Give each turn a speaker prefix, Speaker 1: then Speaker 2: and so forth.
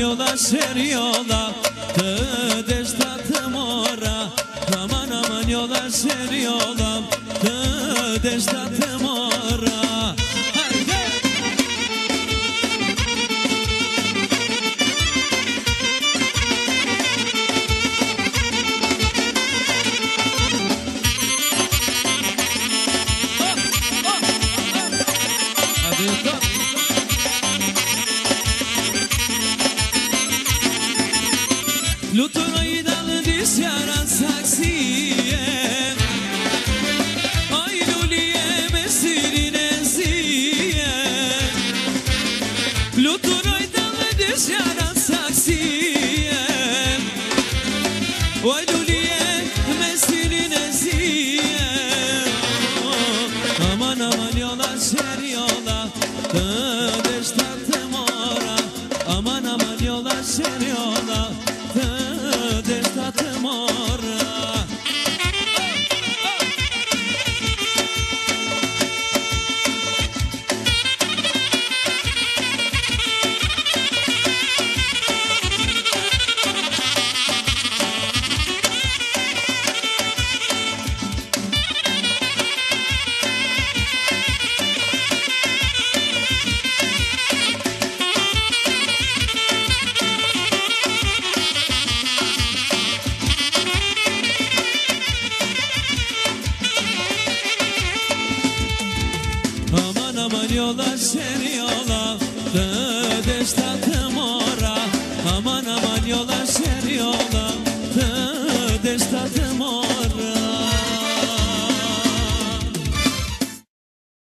Speaker 1: yola ser yola destatım ora. Aman aman yola ser yola destatım ora. Luturayı dalı diz yaran saksiye, ay luliye mesirine ziye. Luturayı dalı diz yaran saksiye, ay luliye mesirine ziye. Aman aman yola ser yola destatım ora. Aman aman yola ser yola destatım ora. Aman aman yola ser